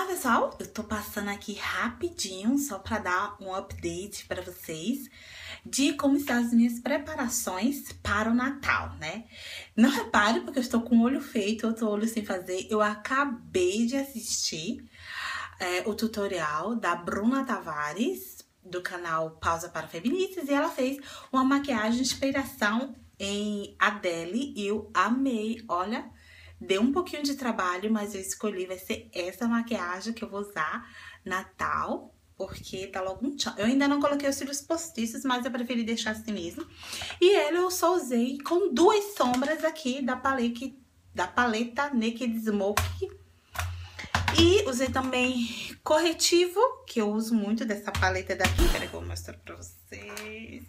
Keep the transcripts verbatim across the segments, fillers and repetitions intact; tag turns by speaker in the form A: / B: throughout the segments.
A: pessoal, eu tô passando aqui rapidinho só pra dar um update pra vocês de como estão as minhas preparações para o Natal, né? Não repare porque eu estou com o olho feito, outro olho sem fazer. Eu acabei de assistir é, o tutorial da Bruna Tavares, do canal Pausa para Feministas, e ela fez uma maquiagem de inspiração em Adele e eu amei, olha. Deu um pouquinho de trabalho, mas eu escolhi, vai ser essa maquiagem que eu vou usar Natal, porque tá logo um tchau. Eu ainda não coloquei os cílios postiços, mas eu preferi deixar assim mesmo. E ela eu só usei com duas sombras aqui da paleta, da paleta Naked Smoke. E usei também corretivo, que eu uso muito dessa paleta daqui. Peraí que eu vou mostrar pra vocês.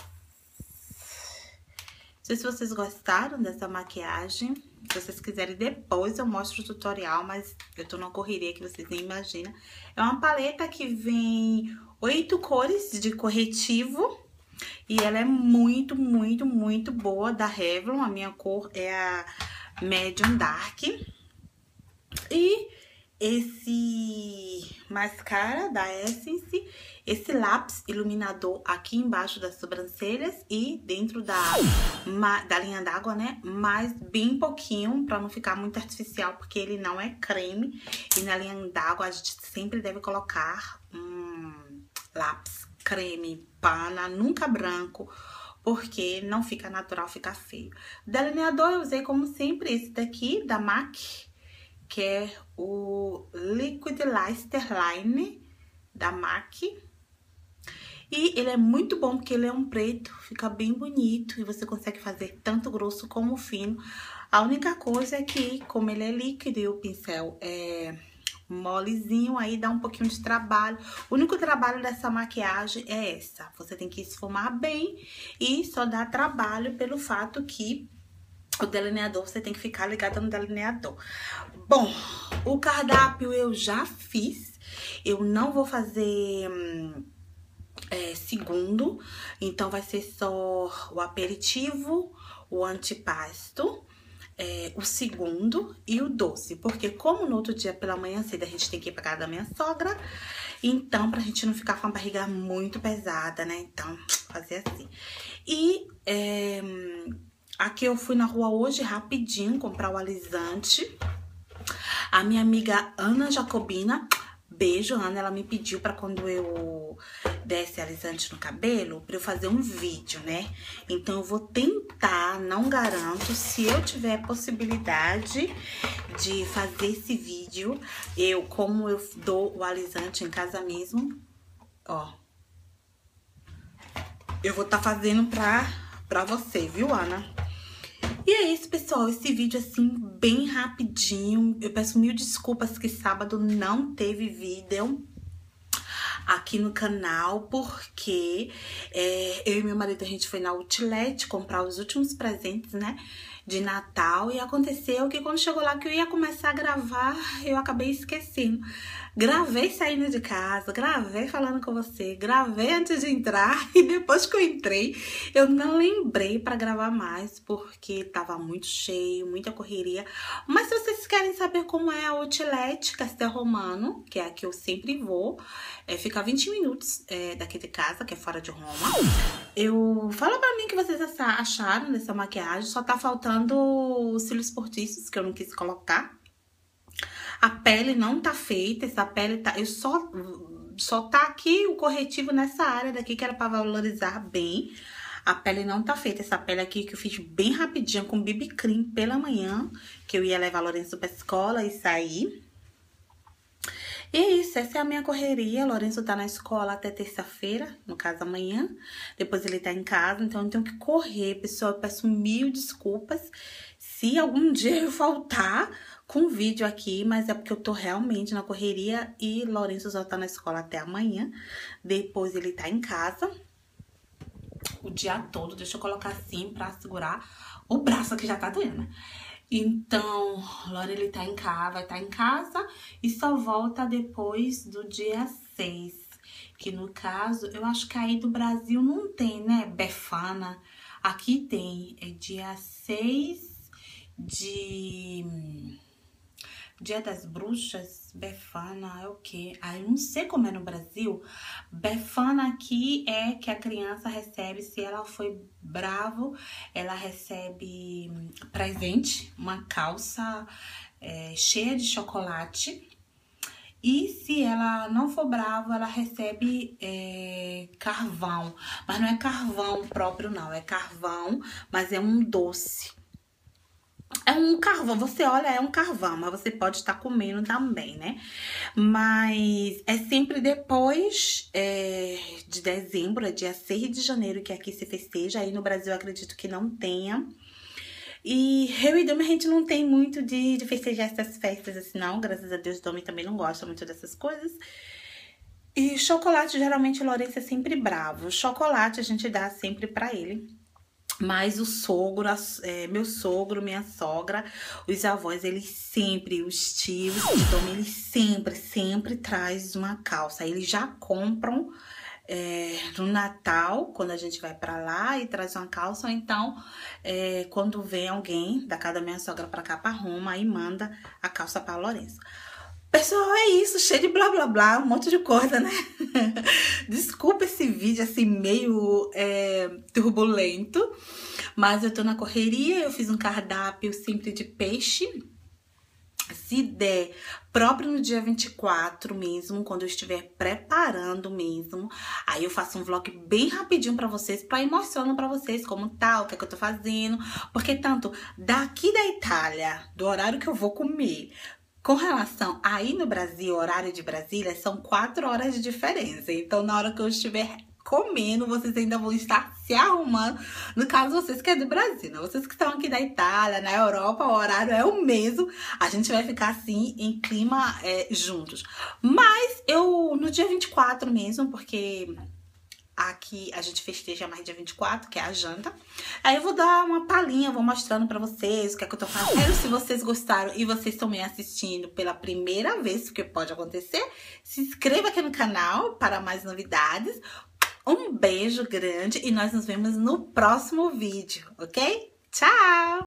A: Não sei se vocês gostaram dessa maquiagem. Se vocês quiserem, depois eu mostro o tutorial, mas eu tô numa correria que vocês nem imaginam. É uma paleta que vem oito cores de corretivo. E ela é muito, muito, muito boa, da Revlon. A minha cor é a Medium Dark. E esse mascara da Essence, esse lápis iluminador aqui embaixo das sobrancelhas e dentro da, da linha d'água, né? Mas bem pouquinho, pra não ficar muito artificial, porque ele não é creme. E na linha d'água a gente sempre deve colocar um lápis creme, pana, nunca branco, porque não fica natural, fica feio. Delineador eu usei como sempre esse daqui, da MAC, que é o Liquid Line da MAC. E ele é muito bom porque ele é um preto, fica bem bonito e você consegue fazer tanto grosso como fino. A única coisa é que, como ele é líquido e o pincel é molezinho, aí dá um pouquinho de trabalho. O único trabalho dessa maquiagem é essa. Você tem que esfumar bem e só dá trabalho pelo fato que o delineador, você tem que ficar ligada no delineador. Bom, o cardápio eu já fiz. Eu não vou fazer hum, é, segundo. Então, vai ser só o aperitivo, o antipasto, é, o segundo e o doce. Porque como no outro dia, pela manhã cedo, a gente tem que ir pra casa da minha sogra. Então, pra gente não ficar com a barriga muito pesada, né? Então, fazer assim. E... É, aqui eu fui na rua hoje rapidinho comprar o alisante. A minha amiga Ana Jacobina, beijo Ana, ela me pediu pra quando eu desse alisante no cabelo, pra eu fazer um vídeo, né? Então eu vou tentar, não garanto, se eu tiver possibilidade de fazer esse vídeo, eu, como eu dou o alisante em casa mesmo, ó. Eu vou estar tá fazendo pra, pra você, viu, Ana? E é isso, pessoal, esse vídeo assim, bem rapidinho. Eu peço mil desculpas que sábado não teve vídeo aqui no canal, porque é, eu e meu marido, a gente foi na Outlet comprar os últimos presentes, né, de Natal. E aconteceu que quando chegou lá que eu ia começar a gravar, eu acabei esquecendo. Gravei saindo de casa, gravei falando com você, gravei antes de entrar e depois que eu entrei, eu não lembrei pra gravar mais, porque tava muito cheio, muita correria. Mas se vocês querem saber como é a Outlet Castel Romano, que é a que eu sempre vou, é, fica vinte minutos é, daqui de casa, que é fora de Roma. Eu fala pra mim o que vocês acharam dessa maquiagem, só tá faltando os cílios postiços, que eu não quis colocar. A pele não tá feita, essa pele tá... Eu só... Só tá aqui o corretivo nessa área daqui, que era pra valorizar bem. A pele não tá feita, essa pele aqui que eu fiz bem rapidinho com B B Cream pela manhã, que eu ia levar Lourenço pra escola e sair. E é isso, essa é a minha correria. Lourenço tá na escola até terça-feira, no caso amanhã. Depois ele tá em casa, então eu tenho que correr, pessoal. Eu peço mil desculpas se algum dia eu faltar com vídeo aqui, mas é porque eu tô realmente na correria e Lourenço só tá na escola até amanhã. Depois ele tá em casa o dia todo. Deixa eu colocar assim pra segurar o braço que já tá doendo. Então, Laura, ele tá em casa, vai estar em casa e só volta depois do dia seis. Que no caso, eu acho que aí do Brasil não tem, né, Befana? Aqui tem, é dia seis de Dia das Bruxas, Befana é o quê? Ah, eu não sei como é no Brasil. Befana aqui é que a criança recebe, se ela foi bravo, ela recebe presente, uma calça é, cheia de chocolate. E se ela não for brava, ela recebe é, carvão. Mas não é carvão próprio, não. É carvão, mas é um doce. É um carvão, você olha, é um carvão, mas você pode estar comendo também, né? Mas é sempre depois é, de dezembro, é dia seis de janeiro que aqui se festeja. Aí no Brasil eu acredito que não tenha. E eu e Domi, a gente não tem muito de, de festejar essas festas assim, não. Graças a Deus, Domi também não gosta muito dessas coisas. E chocolate, geralmente, o Lourenço é sempre bravo. Chocolate a gente dá sempre pra ele. Mas o sogro, é, meu sogro, minha sogra, os avós, eles sempre, os tios, então eles sempre, sempre traz uma calça. Aí eles já compram é, no Natal, quando a gente vai pra lá e traz uma calça. Ou então, é, quando vem alguém da casa da minha sogra pra cá, pra Roma, aí manda a calça pra Lourenço. Pessoal, é isso, cheio de blá blá blá, um monte de coisa, né? Desculpa esse vídeo assim meio é, turbulento, mas eu tô na correria, eu fiz um cardápio sempre de peixe. Se der, próprio no dia vinte e quatro mesmo, quando eu estiver preparando mesmo, aí eu faço um vlog bem rapidinho pra vocês, pra ir mostrando pra vocês como tá, o que é que eu tô fazendo. Porque tanto daqui da Itália, do horário que eu vou comer, com relação aí no Brasil, o horário de Brasília, são quatro horas de diferença. Então, na hora que eu estiver comendo, vocês ainda vão estar se arrumando. No caso, vocês que é do Brasil, né? Vocês que estão aqui da Itália, na Europa, o horário é o mesmo. A gente vai ficar assim, em clima é, juntos. Mas eu, no dia vinte e quatro mesmo, porque aqui a gente festeja mais dia vinte e quatro, que é a janta. Aí eu vou dar uma palhinha, vou mostrando pra vocês o que é que eu tô fazendo. Se vocês gostaram e vocês estão me assistindo pela primeira vez, porque pode acontecer, se inscreva aqui no canal para mais novidades. Um beijo grande e nós nos vemos no próximo vídeo, ok? Tchau!